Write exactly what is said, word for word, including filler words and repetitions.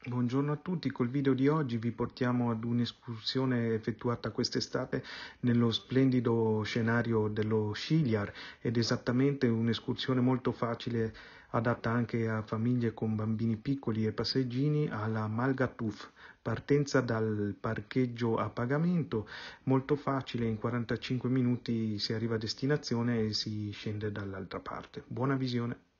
Buongiorno a tutti, col video di oggi vi portiamo ad un'escursione effettuata quest'estate nello splendido scenario dello Sciliar ed esattamente un'escursione molto facile, adatta anche a famiglie con bambini piccoli e passeggini, alla Malgatuf. Partenza dal parcheggio a pagamento, molto facile, in quarantacinque minuti si arriva a destinazione e si scende dall'altra parte. Buona visione!